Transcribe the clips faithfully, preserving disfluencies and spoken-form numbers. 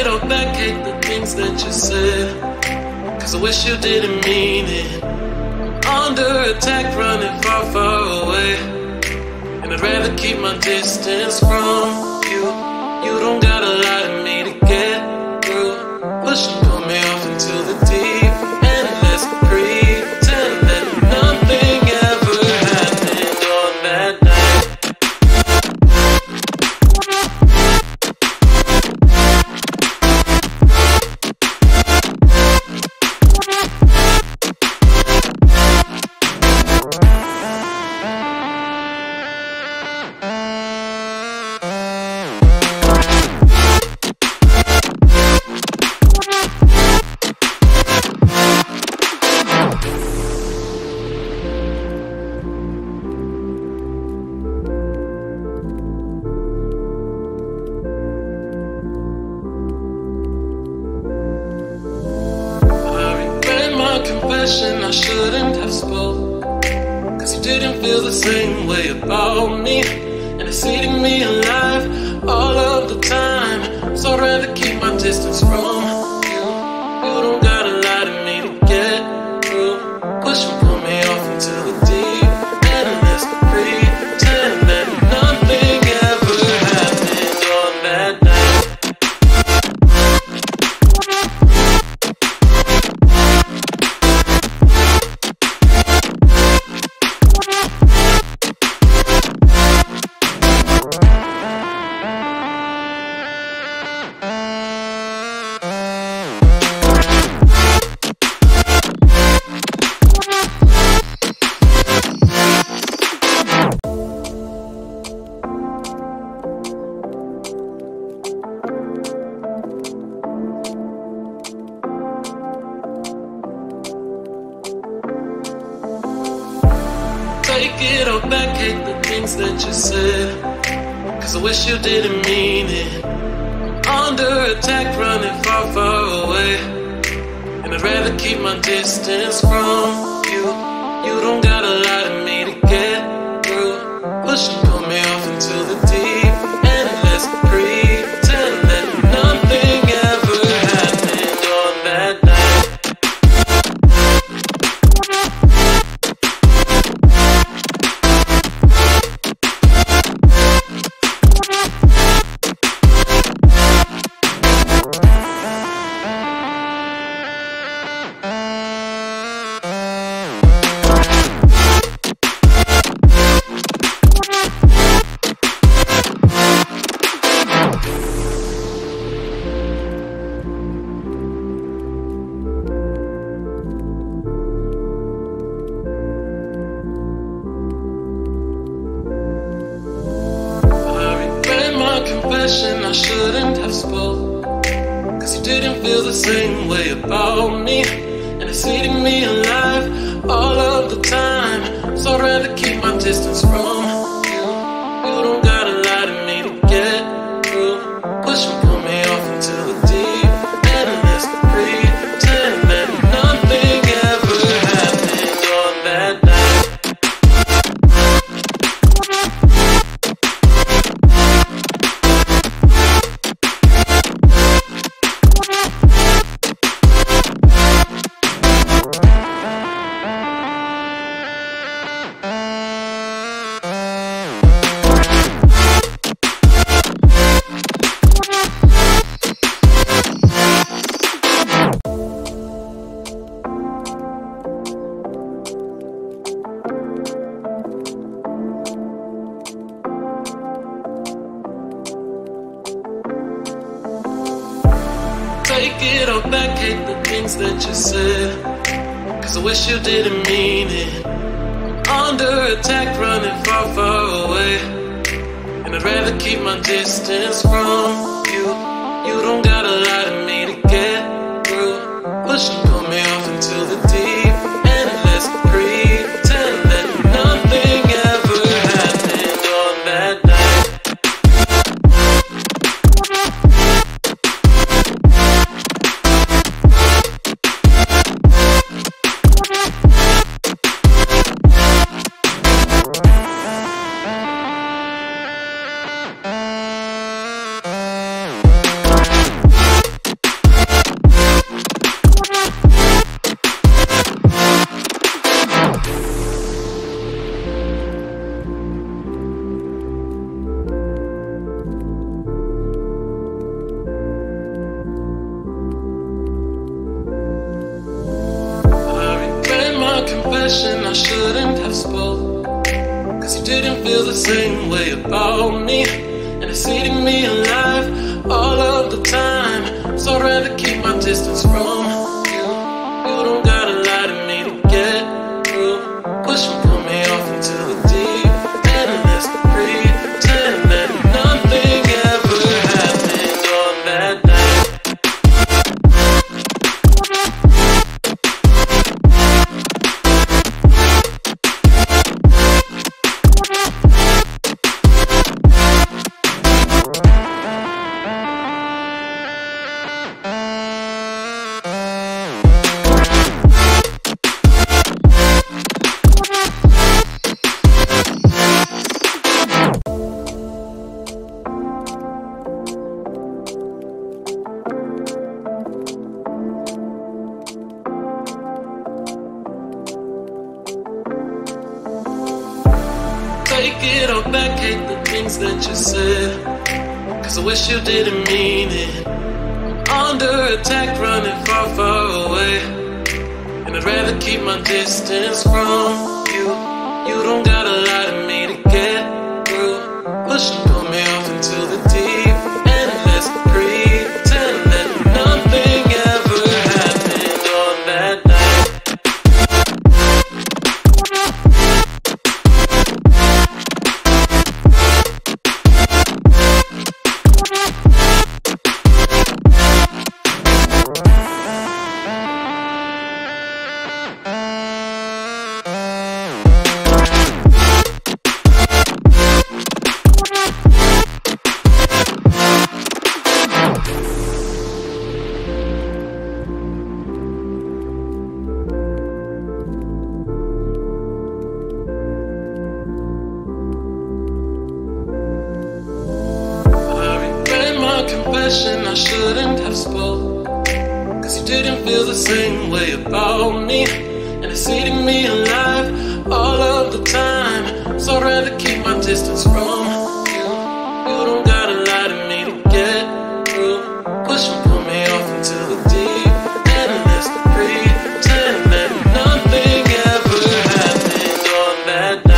it all back, hate the things that you said, cause I wish you didn't mean it. I'm under attack, running far, far away, and I'd rather keep my distance from you. You don't gotta lie to me to get through. Push and pull me off into the deep and let's pretend that nothing ever happened on that night. I shouldn't have spoke, cause you didn't feel the same way about me, and it's eating me alive all of the time. So I'd rather keep my distance from you. You don't gotta lie to me to get through. Push and pull me off into the deep and let's pretend that nothing ever happened on that night. Take it all back, hate the things that you said, cause I wish you didn't mean it. I'm under attack, running far, far away, and I'd rather keep my distance from you. You don't gotta lie to me to get through. Push and pull me off into the deep and let's pretend that nothing ever happened on that night. I shouldn't have spoke, cause you didn't feel the same way about me, and it's eating me alive all of the time. So I'd rather keep my distance from you. You don't gotta lie to me to get through. Push and pull me off into the deep and let's pretend that nothing ever happened on that night. Take it all back, hate the things that you said, cause I wish you didn't mean it. I'm under attack, running far, far away, and I'd rather keep my distance from you. You don't gotta lie to me to get through. Push and pull me off into the deep and let's pretend that nothing ever happened on that night. confession I shouldn't have spoke, cause you didn't feel the same way about me, and it's eating me alive all of the time. So I'd rather keep my distance from you. You don't gotta lie to me to get through. Push and pull me off into the deep end, and let's pretend that nothing ever happened on that night. Take it all back, hate the things that you said, cause I wish you didn't mean it. I'm under attack, running far, far away, and I'd rather keep my distance from you. You don't gotta lie to me to get through. Push and pull me off into the deep end, let's pretend that nothing ever happened on that night. Confession I shouldn't have spoke, cause you didn't feel the same way about me, and it's eating me alive all of the time. So I'd rather keep my distance from you. You don't gotta lie to me to get through. Push and pull me off into the deep end, let's pretend that nothing ever happened on that night.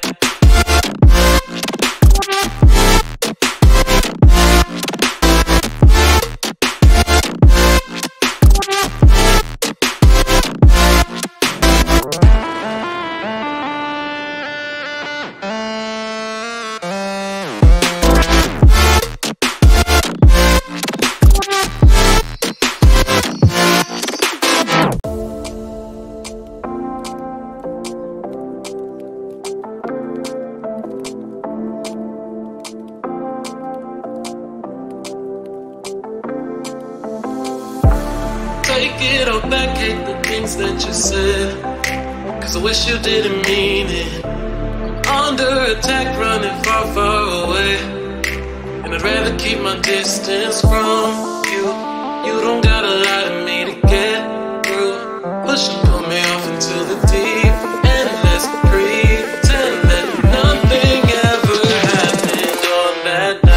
Take it all back, hate the things that you said, cause I wish you didn't mean it. I'm under attack, running far, far away, and I'd rather keep my distance from you. You don't gotta lie to me to get through. Push and pull me off into the deep end, let's pretend that nothing ever happened on that night.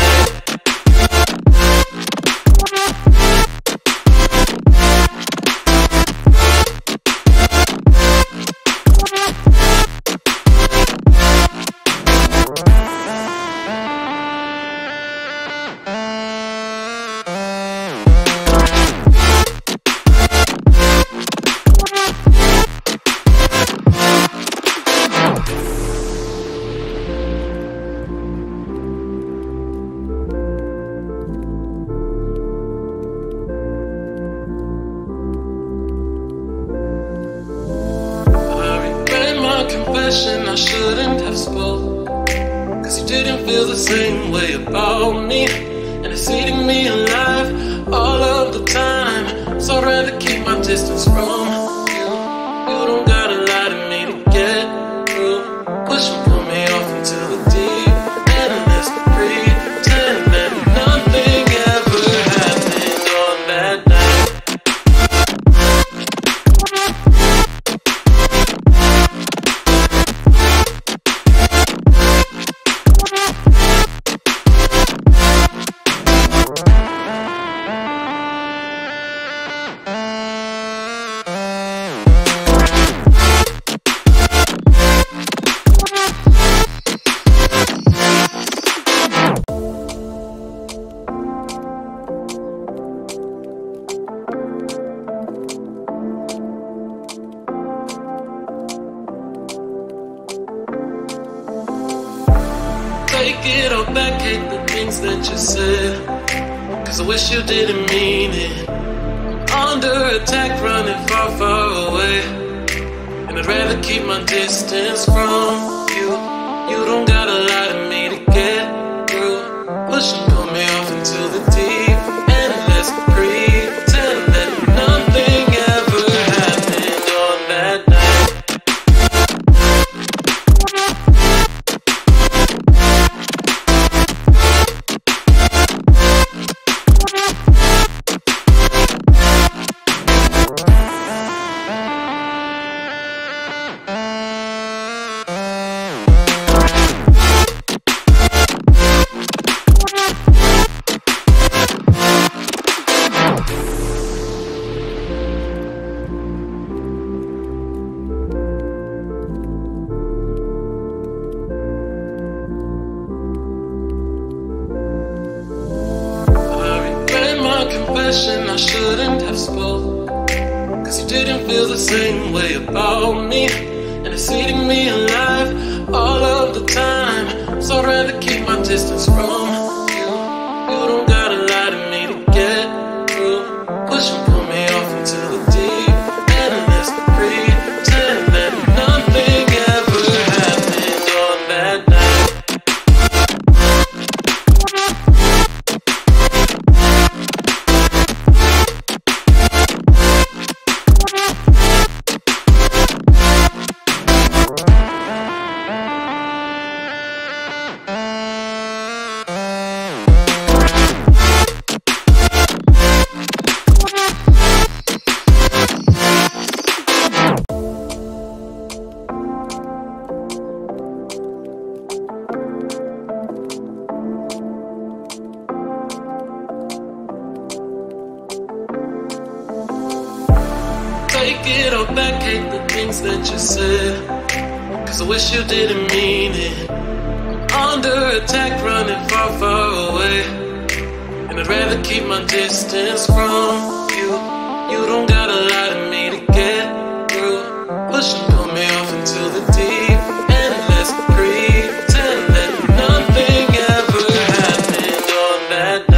Confession I shouldn't have spoke, cause you didn't feel the same way about me, and it's eating me alive all of the time. So I'd rather keep my distance from you. You don't gotta lie to me to get through. Push and pull me off into the deep end, let's pretend that nothing ever happened on that night. Take it all back, hate the things that you said, cause I wish you didn't mean it. Under attack, running far, far away, and I'd rather keep my distance from you. You don't gotta lie to me to get through. Push and pull me off into the deep and let's pretend that nothing ever happened on that night. I shouldn't have spoke, cause you didn't feel the same way about me, and it's eating me alive all of the time. So I'd rather keep my distance from you. You don't gotta lie to me to get through. Push and pull me off into the deep and let's pretend that nothing ever happened on that night. Take it all back, hate the things that you said, cause I wish you didn't mean it. Under attack, running far, far away, and I'd rather keep my distance from you. You don't gotta lie to me to get through. Push and pull me off into the deep and let's pretend that nothing ever happened on that night.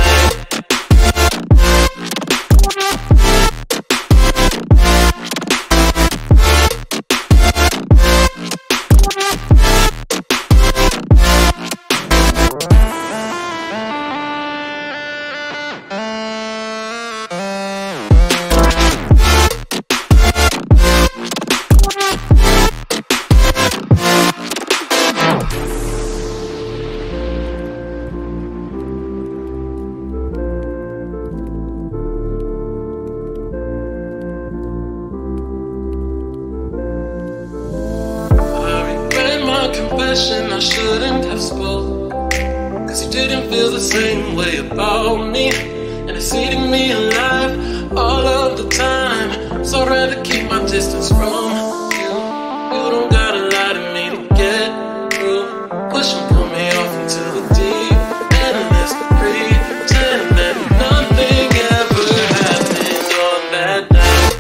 I shouldn't have spoke, cause you didn't feel the same way about me, and it's eating me alive all of the time. So I'd rather keep my distance from you. You don't gotta lie to me to get through. Push and pull me off into the deep and let's pretend that nothing ever happened on that night.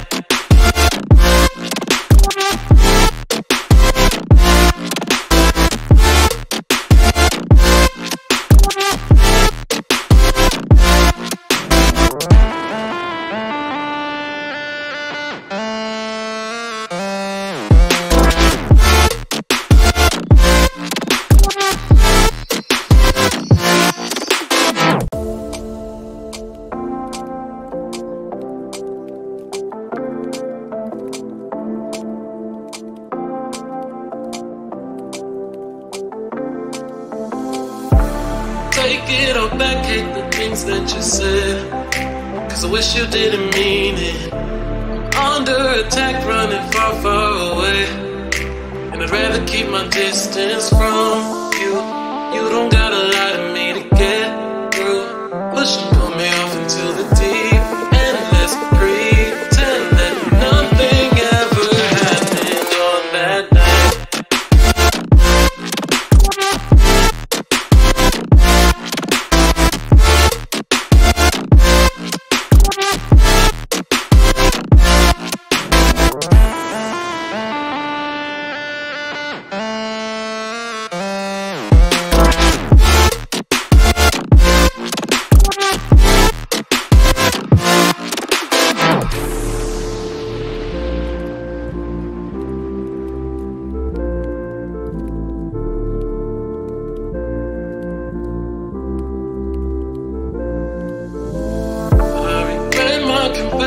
Take it all back, hate the things that you said, cause I wish you didn't mean it. Under attack, running far, far away, and I'd rather keep my distance from you. You don't gotta lie to me to get through. Push and pull me off into the deep and let's pretend that nothing ever happened on that night.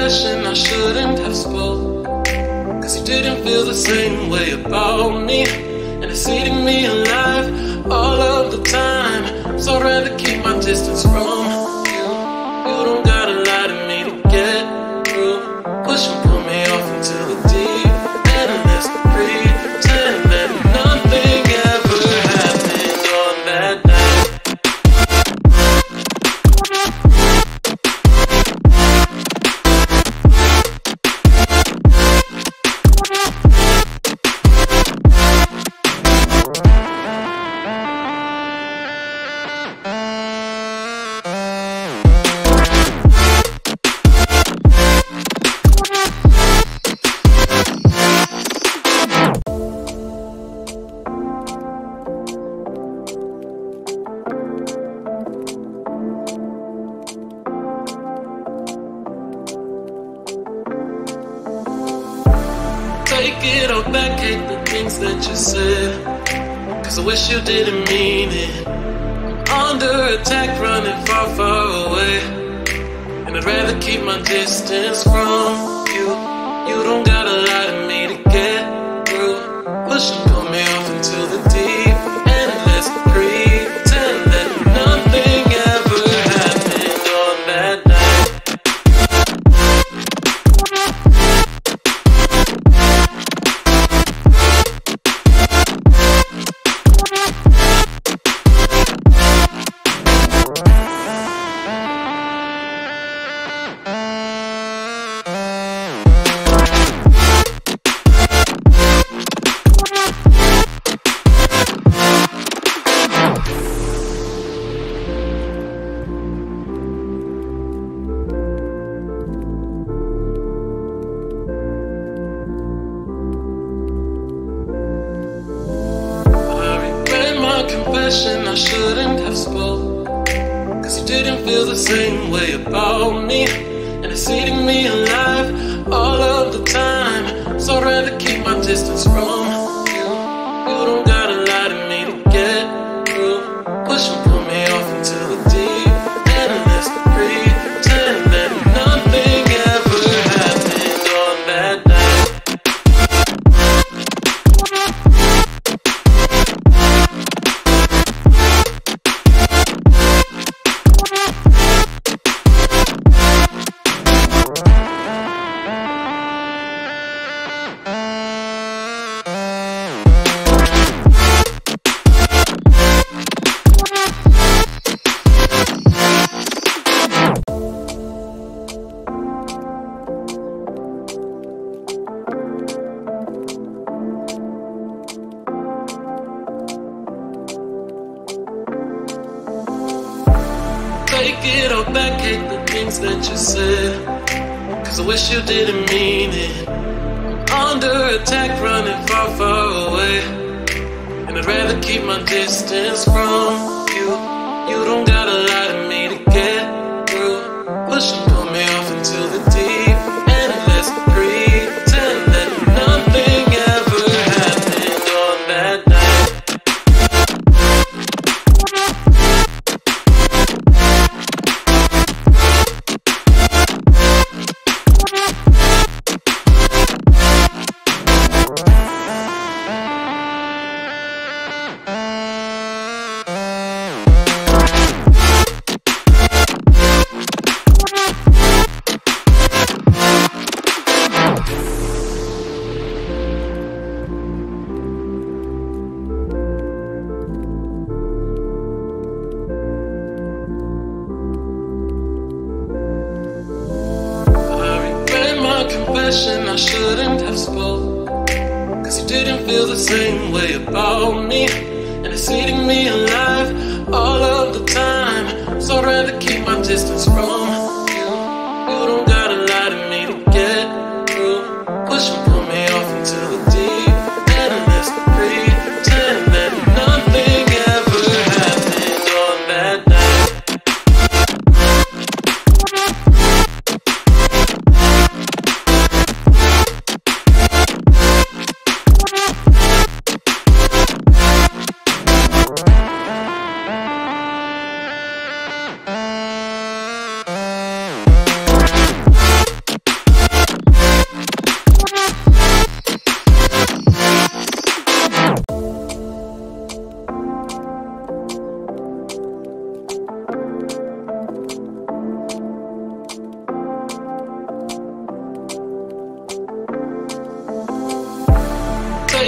confession I shouldn't have spoke, cause you didn't feel the same way about me, and it's eating me alive all of the time. So I'd rather keep my distance from you. You don't gotta lie to me to get through. Push and pull me off into the deep end, and let's pretend that nothing ever happened on that night. Take it all back, hate the things that you said, cause I wish you didn't mean it. I'm under attack, running far, far away, and I'd rather keep my distance from you. You don't gotta lie to me to get through. Push and pull me off into the deep end, let's pretend that nothing ever happened on that night. I shouldn't have spoke, cause you didn't feel the same way about me, and it's eating me alive all of the time. So I'd rather keep my distance from you. You don't gotta lie to me to get through. Push and pull me off into the deep end, and let's pretend that nothing ever happened on that night. Take it all back, hate the things that you said, cause I wish you didn't mean it. I'm under attack, running far, far away, and I'd rather keep my distance from you. You don't gotta lie to me to get through. Push and pull me off into the deep end, let's pretend that nothing ever happened on that night. I shouldn't have spoke, cause you didn't feel the same way about me, and it's eating me alive all of the time. So I'd rather keep my distance from you. You don't gotta lie to me to get through. Push and pull me off into the deep end, and let's pretend that nothing ever happened on that night.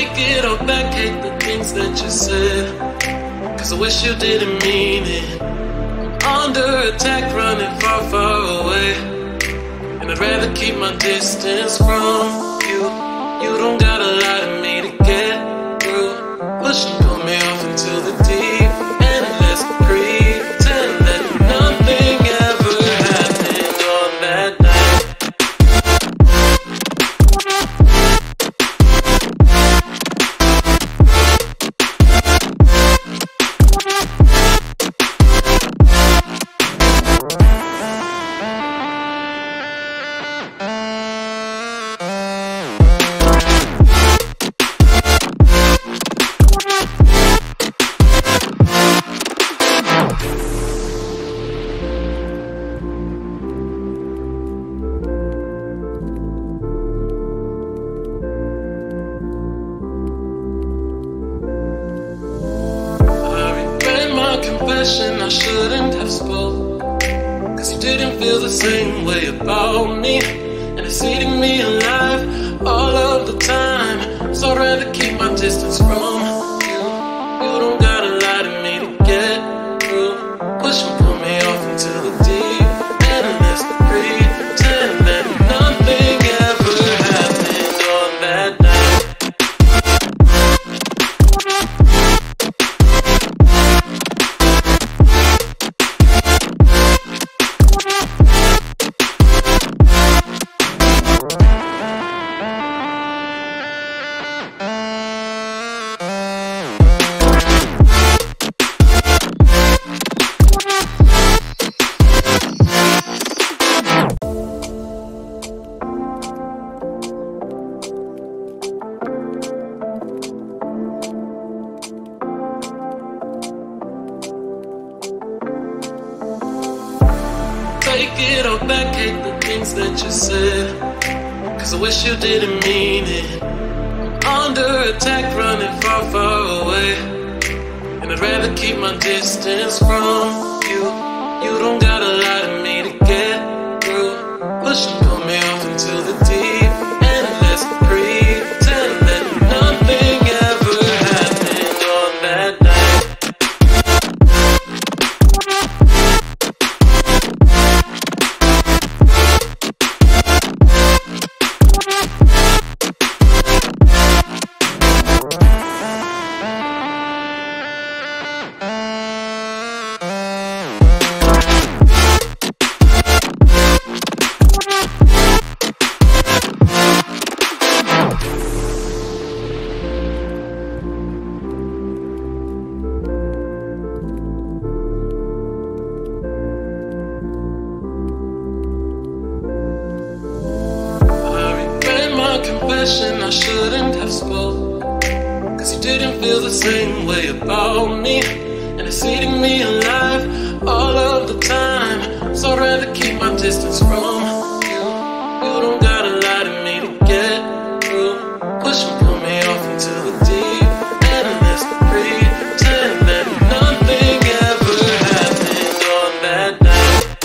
Take it all back, hate the things that you said, cause I wish you didn't mean it. I'm under attack, running far, far away, and I'd rather keep my distance from you. You don't gotta lie to me to get through. Push and pull me off into the deep, and let's pretend that nothing ever happened on that night. I shouldn't have spoke, cause you didn't feel the same way about me, and it's eating me alive all of the time. So I'd rather keep my distance from you. You don't gotta lie to me to get through. Push and pull me off into the deep, and let's pretend that nothing ever happened on that night. Take it all back, hate the things that you said, cause I wish you didn't mean it. I'm under attack, running far, far away, and I'd rather keep my distance from you. You don't gotta lie to me to get through. Push and pull me off into the deep, and let's pretend that nothing ever happened on that night. I shouldn't have spoke, cause you didn't feel the same way about me, and it's eating me alive all of the time. So I'd rather keep my distance from you. You don't gotta lie to me to get through. Push and pull me off into the deep, and let's pretend that nothing ever happened on that night.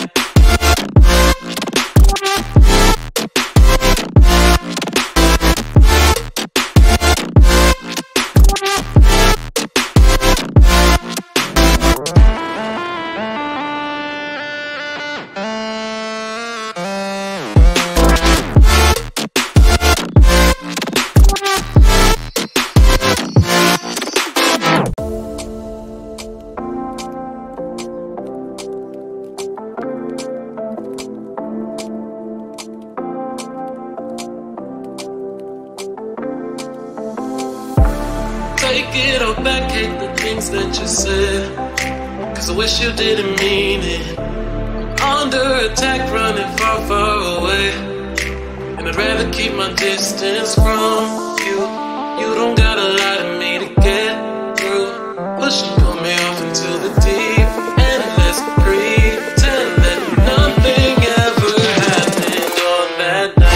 Take it all back, hate the things that you said, cause I wish you didn't mean it. I'm under attack, running far, far away, and I'd rather keep my distance from you. You don't gotta lie to me to get through. Push and pull me off into the deep, and let's pretend that nothing ever happened on that night.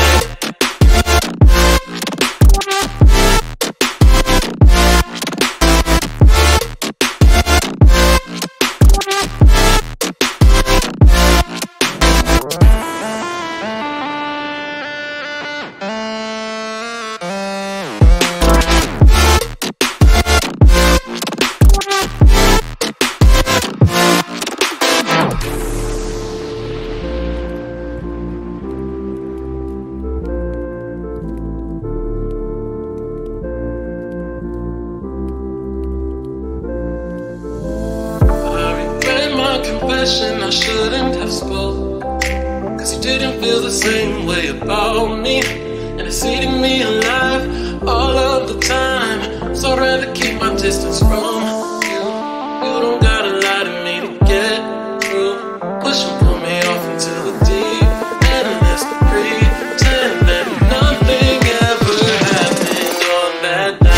confession I shouldn't have spoke, cause you didn't feel the same way about me, and it's eating me alive all of the time. So I'd rather keep my distance from you. You don't gotta lie to me to get through. Push and pull me off into the deep end, and let's pretend that nothing ever happened on that night.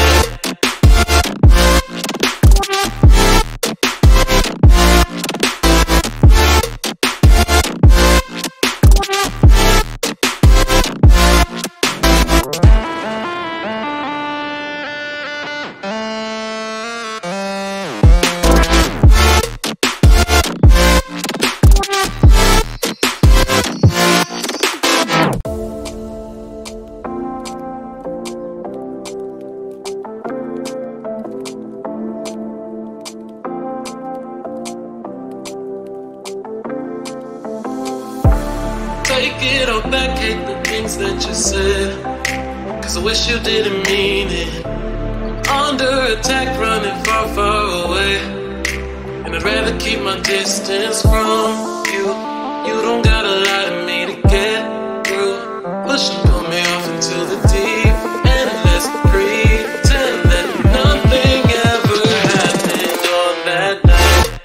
Take it all back, hate the things that you said, cause I wish you didn't mean it. I'm under attack, running far, far away, and I'd rather keep my distance from you. You don't gotta lie to me to get through. Push and pull me off into the deep end, and let's pretend that nothing ever happened on that night.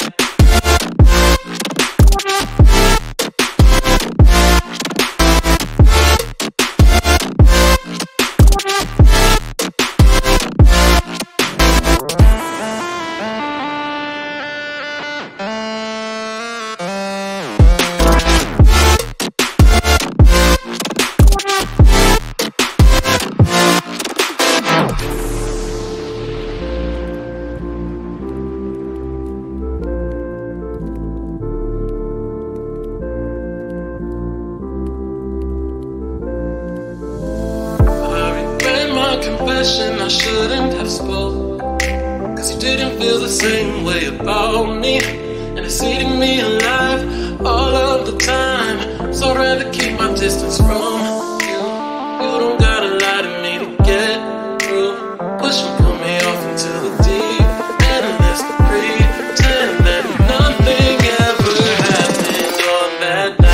Confession I shouldn't have spoke, cause you didn't feel the same way about me, and it's eating me alive all of the time. So I'd rather keep my distance from you. You don't gotta lie to me to get through. Push and pull me off into the deep end, and let's pretend that nothing ever happened on that night.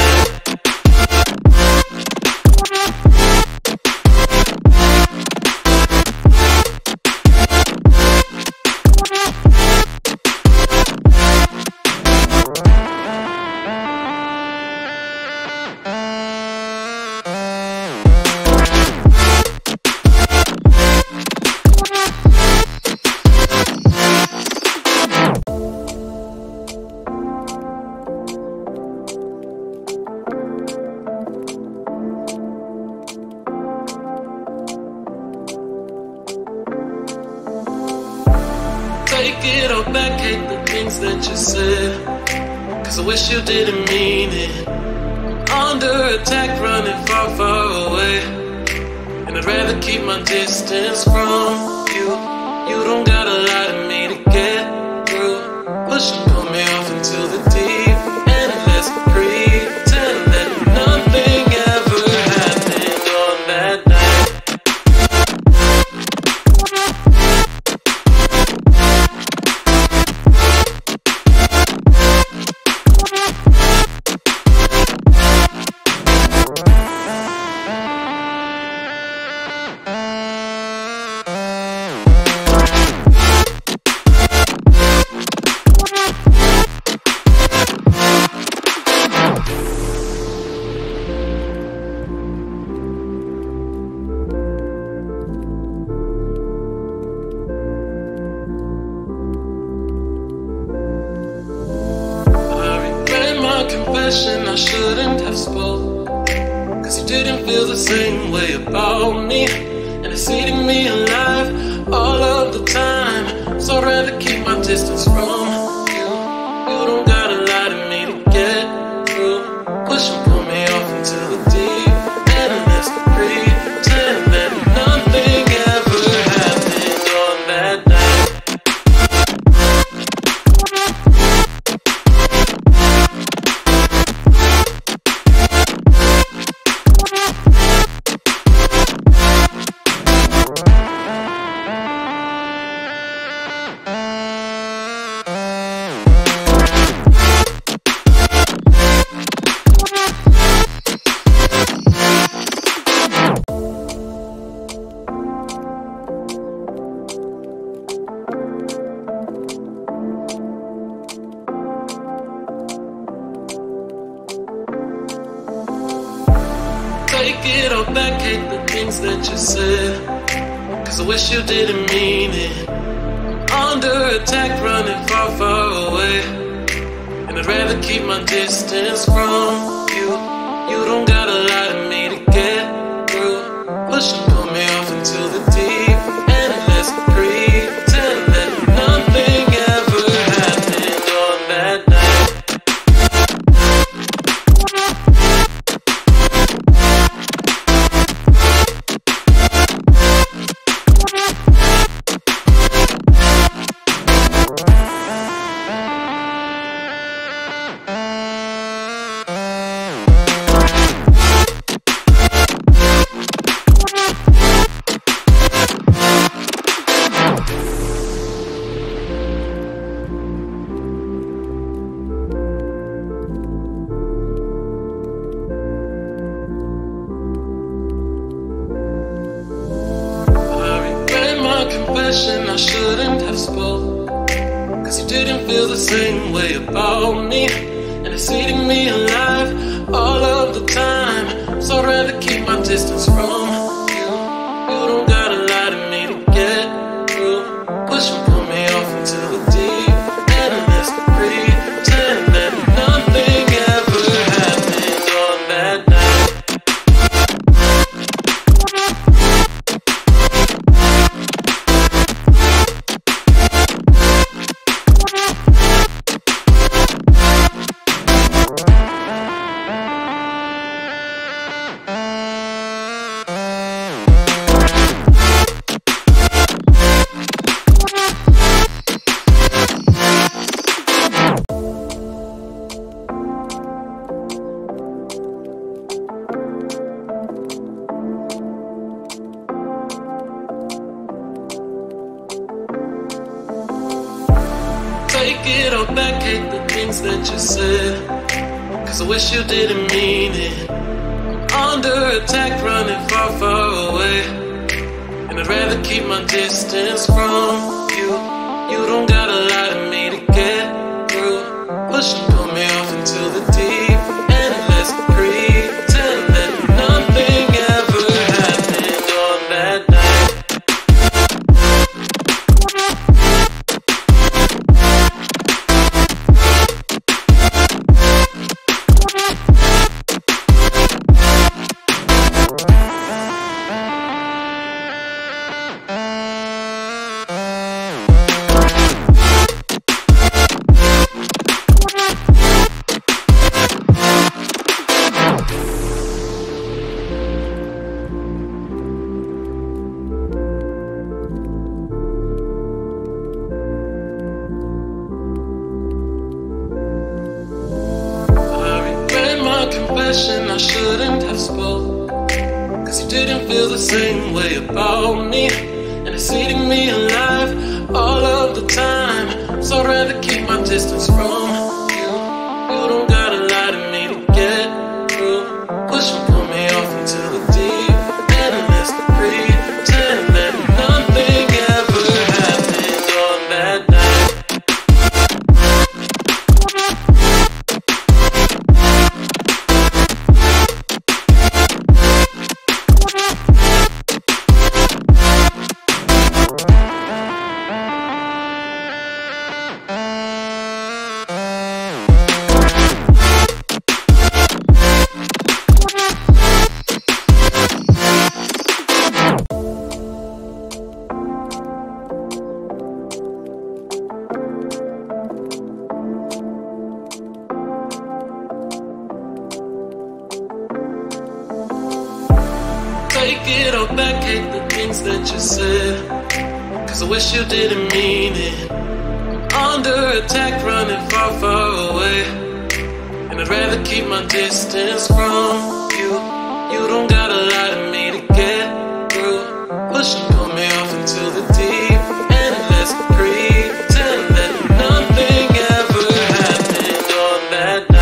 Take it all back, hate the things that you said, cause I wish you didn't mean it. I'm under attack, running far, far away, and I'd rather keep my distance from you. You don't gotta lie to me to get through. Push and pull me off into the deep end, and let's pretend that nothing ever happened on that night. Confession I shouldn't have spoke, cause you didn't feel the same way about me, and it's eating me alive all of the time. So I'd rather keep my distance from you. You don't gotta lie to me to get through. Push and pull me off into the deep end, and let's pretend that nothing ever happened on that night. Take it all back, hate the things that you said, cause I wish you didn't mean it. Under attack, running far, far away, and I'd rather keep my distance from you. You don't gotta lie to me to get through. Push and pull me off into the deep and let's pretend that nothing ever happened on that night. I shouldn't have spoke, cause you didn't feel the same way about me, and it's eating me alive all of the time. So I'd rather keep my distance from you. You don't gotta lie to me to get through. Push and pull me off into the deep and let's pretend that nothing ever happened on that night. Take it all back, hate the things that you said, cause I wish you didn't mean it. Under attack, running far, far away, and I'd rather keep my distance from you. You don't gotta lie to me to get through. Push and pull me off into the deep and let's pretend that nothing ever happened on that night. I shouldn't have spoke, cause you didn't feel the same way about me, and it's eating me alive all of the time. So I'd rather keep my distance from you. You don't gotta lie to me to get through. Push and pull me off into the deep and let's pretend that nothing ever happened on that night. Take it all back, hate the things that you said, cause I wish you didn't mean it. Under attack, running far, far away, and I'd rather keep my distance from you. You don't gotta lie to me to get through. Push and pull me off into the deep and let's pretend that nothing ever happened on that night.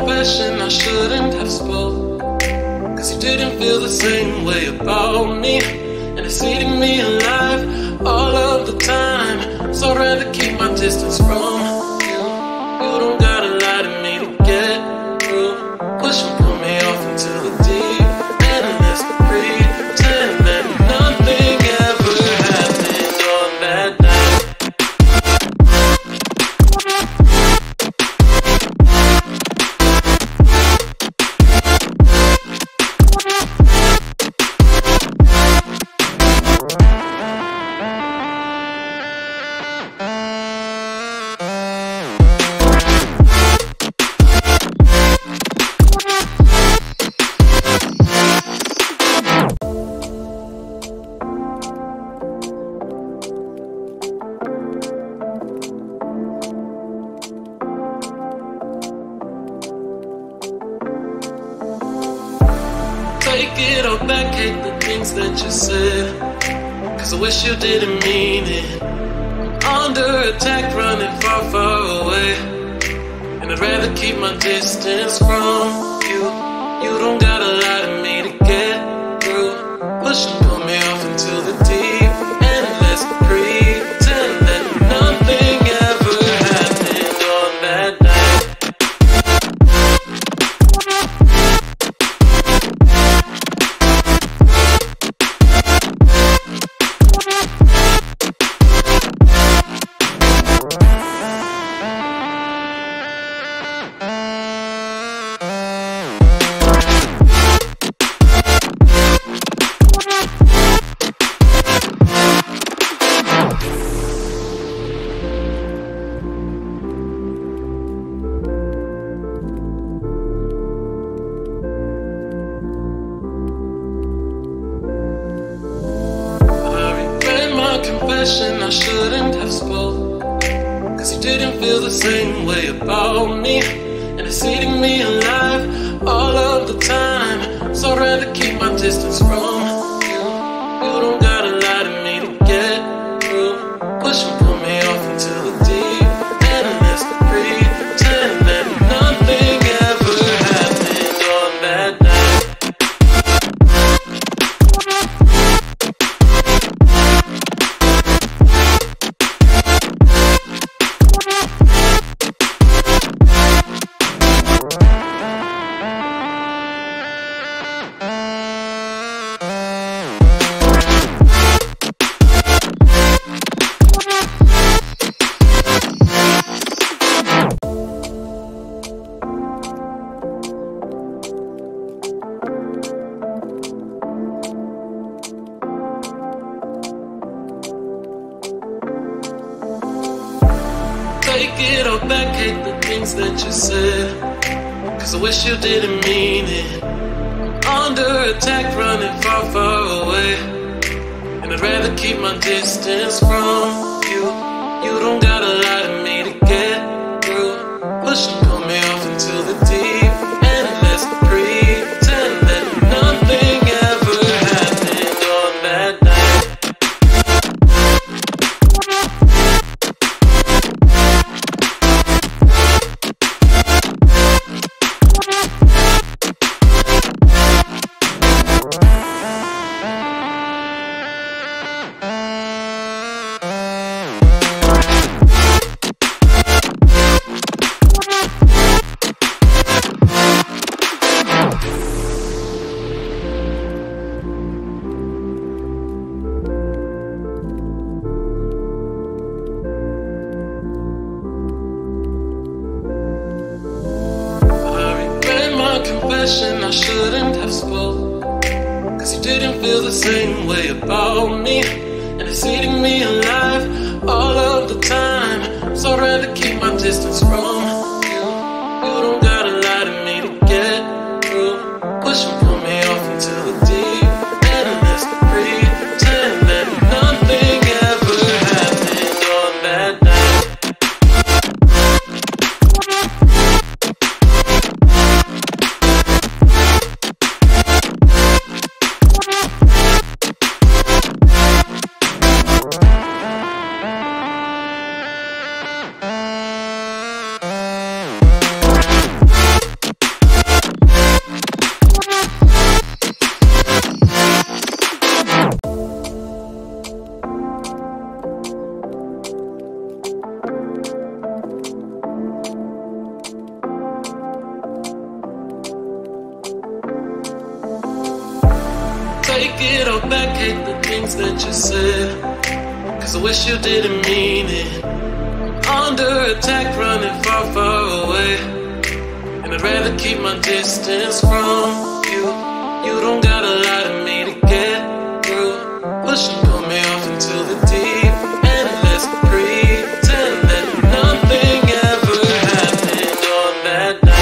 confession I shouldn't have spoke, cause you didn't feel the same way about me, and it's eating me alive all of the time. So I'd rather keep my distance from you. You don't gotta lie to me to get through. Push and pull me off into the deep end, and let's pretend that nothing ever happened on that night. Take it all back, hate the things that you said, cause I wish you didn't mean it. I'm under attack, running far, far away, and I'd rather keep my distance from you. You don't gotta lie to me to get through. Push and pull me off into the deep end, let's pretend that nothing ever happened on that night. Confession I shouldn't have spoke, cause you didn't feel the same way about me, and it's eating me alive all of the time. So I'd rather keep my distance from you. You don't gotta lie to me to get through. Push and pull me off into the deep end, and let's pretend that nothing ever happened on that night. Take it all back, hate the things that you said, cause I wish you didn't mean it. I'm under attack, running far, far away, and I'd rather keep my distance from you. You don't gotta lie to me to get through. Push and pull me off into the deep end, let's pretend that nothing ever happened on that night. Confession I shouldn't have spoke, cause you didn't feel the same way about me, and it's eating me alive all of the time. So I'd rather keep my distance from you. You don't gotta lie to me to get through. Push and pull me off into the deep end, and let's pretend that nothing ever happened on that night. Uh it all back, hate the things that you said, cause I wish you didn't mean it. Under attack, running far, far away, and I'd rather keep my distance from you. You don't gotta lie to me to get through. Push and pull me off into the deep, and let's pretend that nothing ever happened on that night.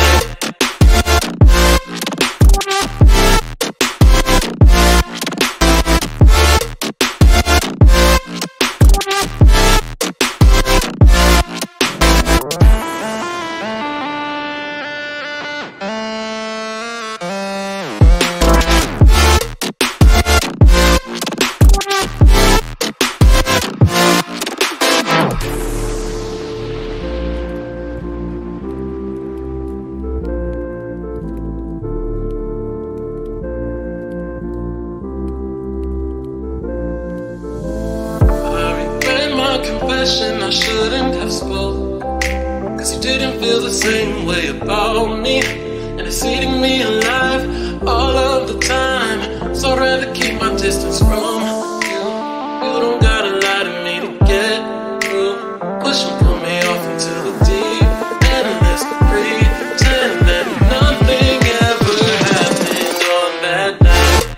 I shouldn't have spoke, cause you didn't feel the same way about me, and it's eating me alive all of the time. So I'd rather keep my distance from you. You don't gotta lie to me to get through. Push and pull me off into the deep, and let's pretend that nothing ever happened on that night.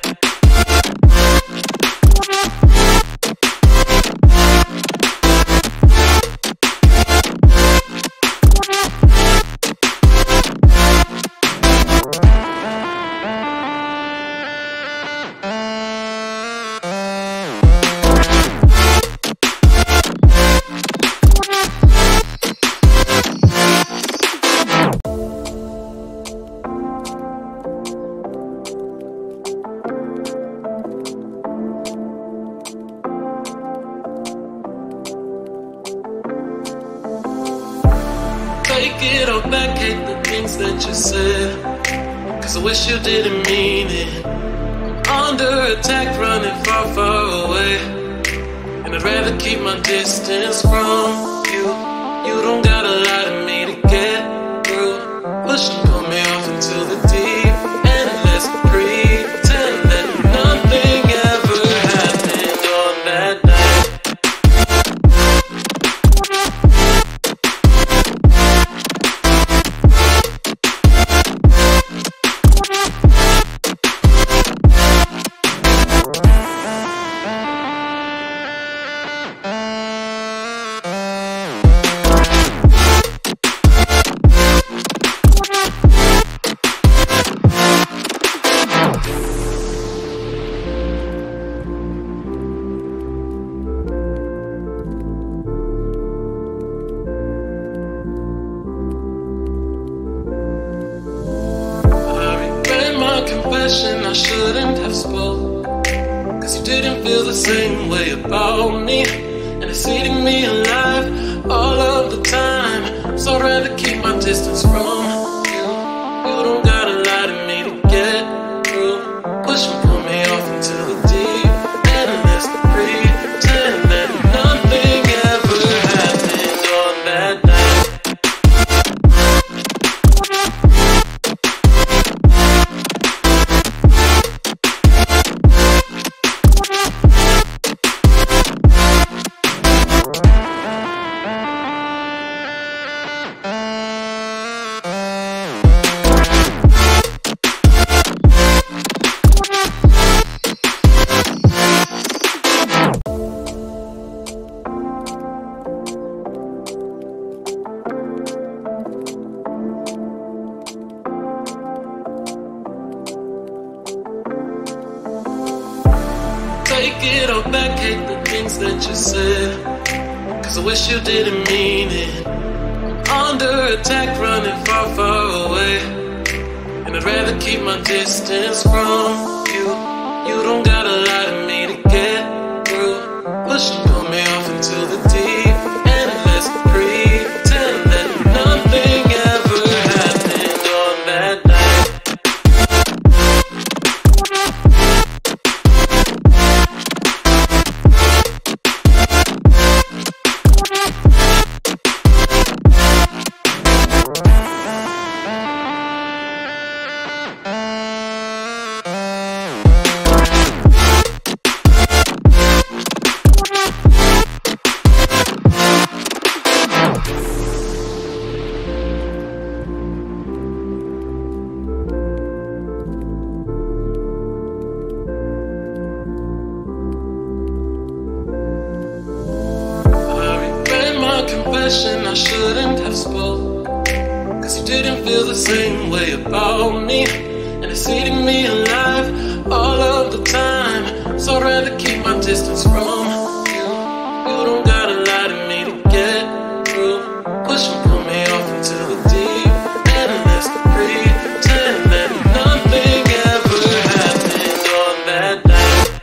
Take it all back, hate the things that you said, cause I wish you didn't mean it. I'm under attack, running far, far away, and I'd rather keep my distance from you. You don't gotta lie to me to get through. Push and pull me off into the deep, and let's pretend that nothing ever happened on that night. I shouldn't have spoke, cause you didn't feel the same way about me, and it's eating me alive all of the time. So I'd rather keep my distance from you. You don't gotta lie to me to get through. Push and pull me off into the deep, and let's pretend that nothing ever happened on that night. Take it all back, hate the things that you said, cause I wish you didn't mean it. Under attack, running far, far away, and I'd rather keep my distance from you. You don't gotta lie to me to get through. Push and pull me off into the deep, and let's pretend that nothing ever happened on that night. confession I shouldn't have spoke, cause you didn't feel the same way about me, and it's eating me alive all of the time. So I'd rather keep my distance from you. You don't gotta lie to me to get through. Push and pull me off into the deep end, and let's pretend that nothing ever happened on that night.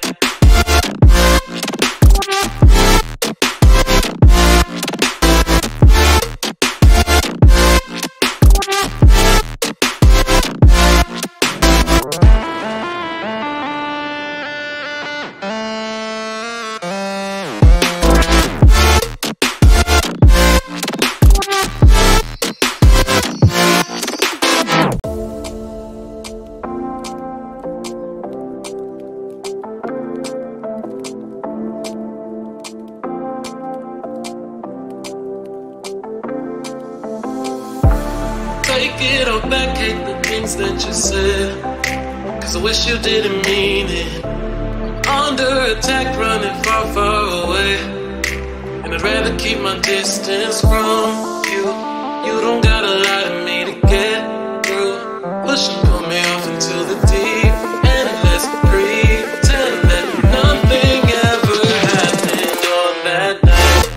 Take it all back, hate the things that you said, cause I wish you didn't mean it. Under attack, running far, far away, and I'd rather keep my distance from you. You don't gotta lie to me to get through. Push and pull me off into the deep end, and let's pretend that nothing ever happened on that night.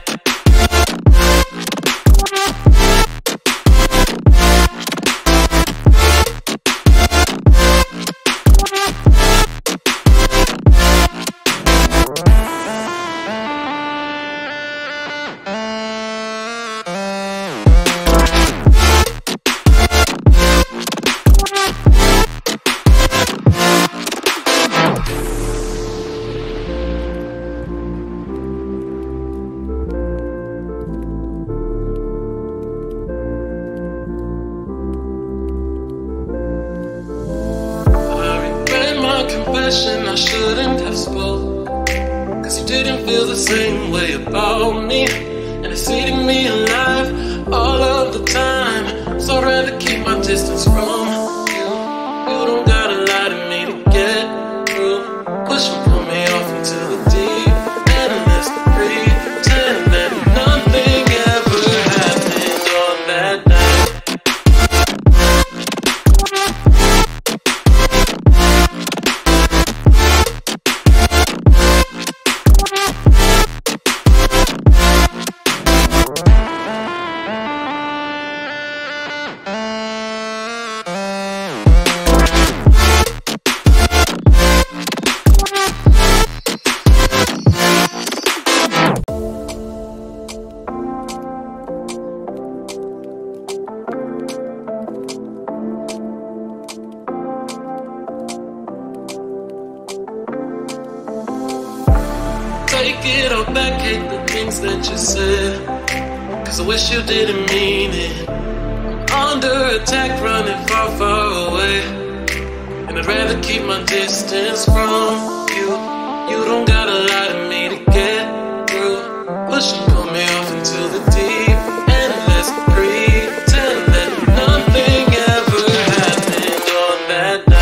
Confession I shouldn't have spoke, cause you didn't feel the same way about me, and it's eating me alive all of the time. So I'd rather keep my distance from you. You don't gotta lie to me to get through. Push and pull me off into the deep end, and let's pretend that nothing ever happened on that night. Take it all back, hate the things that you said, cause I wish you didn't mean it. Under attack, running far, far away, and I'd rather keep my distance from you. You don't gotta lie to me to get through. Push and pull me off into the deep end, and let's pretend that nothing ever happened on that night.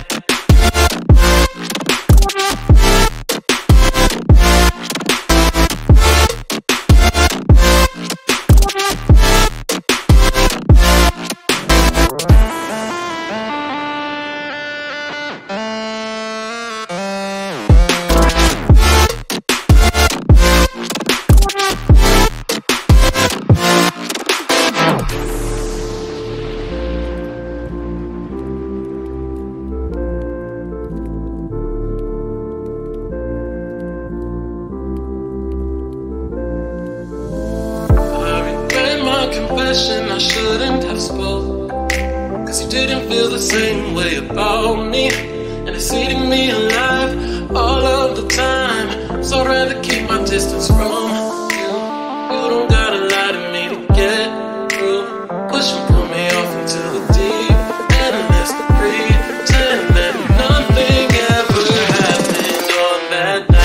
Confession I shouldn't have spoke, cause you didn't feel the same way about me, and it's eating me alive all of the time. So I'd rather keep my distance from you. You don't gotta lie to me to get through. Push and pull me off into the deep end, and let's pretend that nothing ever happened on that night.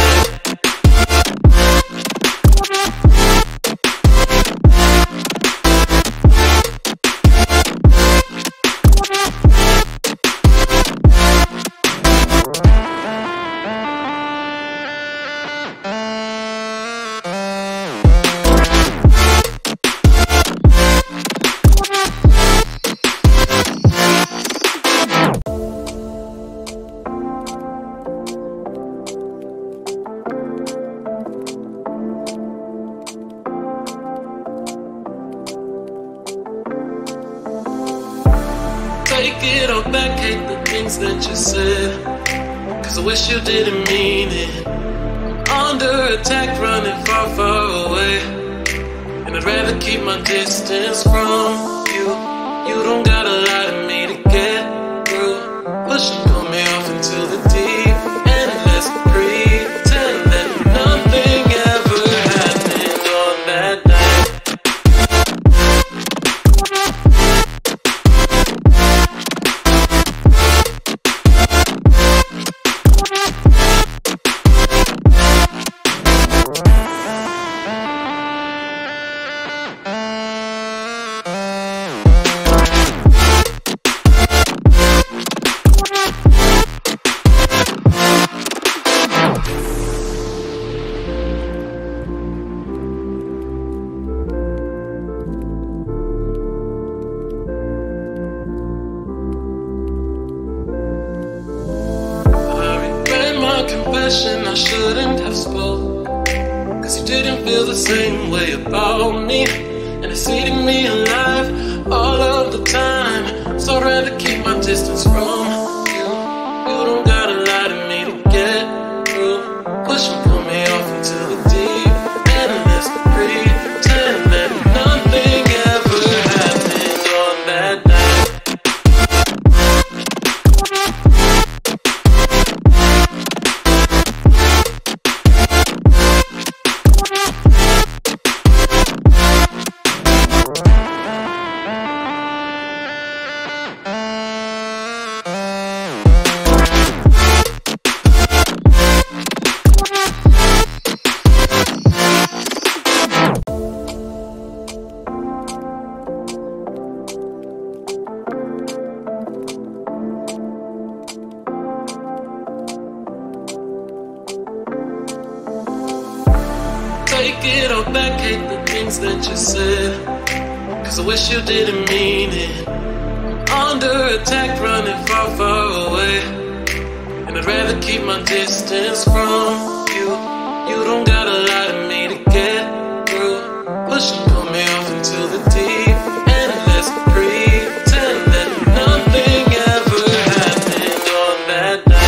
Uh... Take it all back, hate the things that you said, cause I wish you didn't mean it. Under attack, running far, far away, and I'd rather keep my distance from you. You don't gotta lie to me to get through. Push and pull me off into the deep end. Let's pretend that nothing ever happened on that night. I shouldn't have spoke, cause you didn't feel the same way about me, and it's eating me alive all of the time. So I'd rather keep my distance from you. You don't gotta lie to me to get through. Push and pull me off into the deep end. Let's pretend that nothing ever happened on that night. Take it all back, hate the things that you said, cause I wish you didn't mean it. Under attack, running far, far away, and I'd rather keep my distance from you. You don't gotta lie to me to get through. Push and pull me off into the deep end. Let's pretend that nothing ever happened on that night.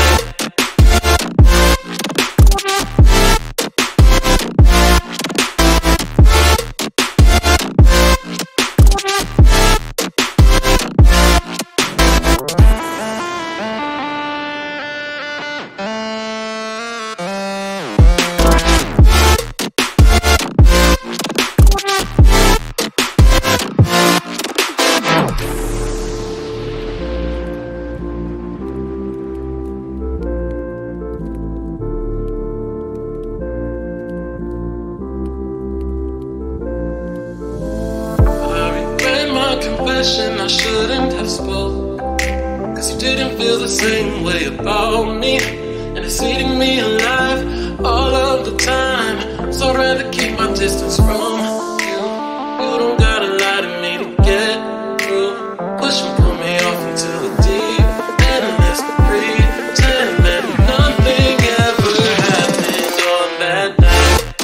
I shouldn't have spoke, cause you didn't feel the same way about me, and it's eating me alive all of the time. So I'd rather keep my distance from you. You don't gotta lie to me to get through. Push and pull me off into the deep end. Let's pretend that nothing ever happened on that night.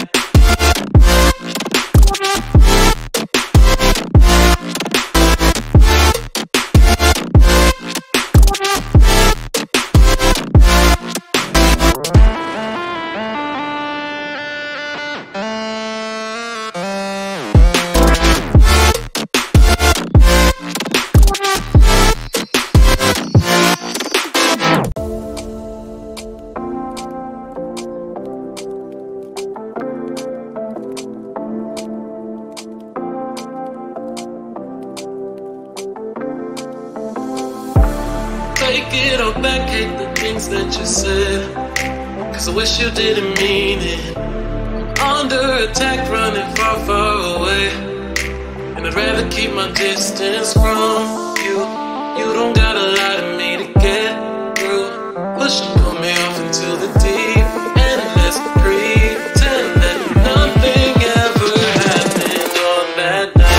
Take it all back, hate the things that you said, cause I wish you didn't mean it. Under attack, running far, far away, and I'd rather keep my distance from you. You don't gotta lie to me to get through. Push and pull me off into the deep end. Let's pretend that nothing ever happened on that night.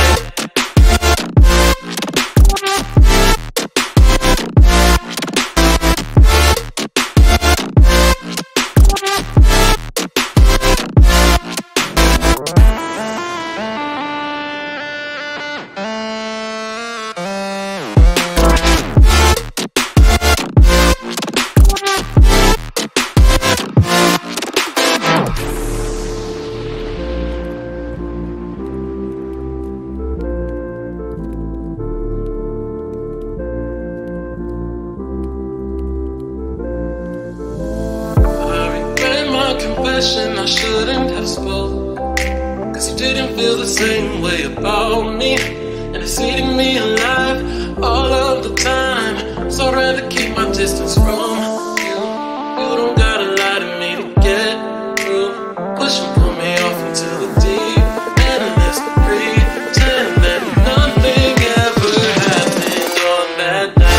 confession I shouldn't have spoke, cause you didn't feel the same way about me, and it's eating me alive all of the time. So I'd rather keep my distance from you. You don't gotta lie to me to get through. Push and pull me off into the deep end, and let's pretend that nothing ever happened on that night.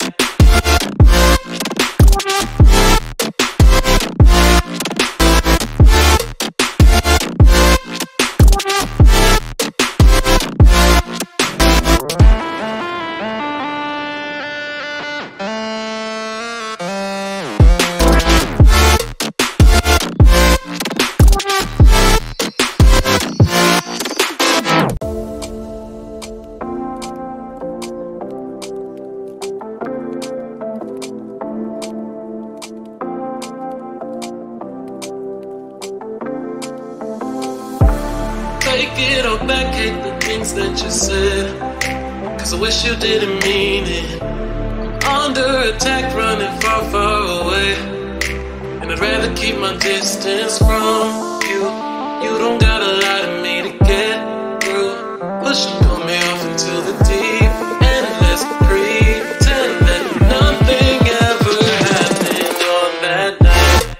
Take it all back, hate the things that you said, cause I wish you didn't mean it. I'm under attack, running far, far away, and I'd rather keep my distance from you. You don't gotta lie to me to get through. Push and pull me off into the deep end, let's pretend that nothing ever happened on that night.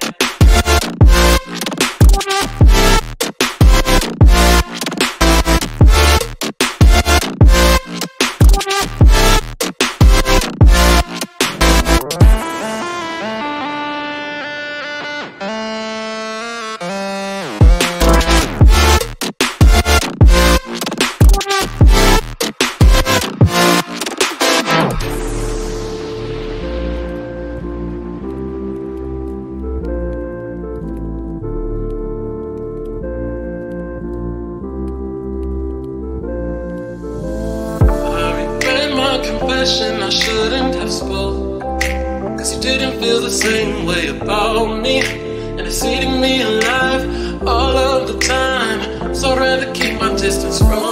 Confession I shouldn't have spoke, cause you didn't feel the same way about me, and it's eating me alive all of the time. So I'd rather keep my distance from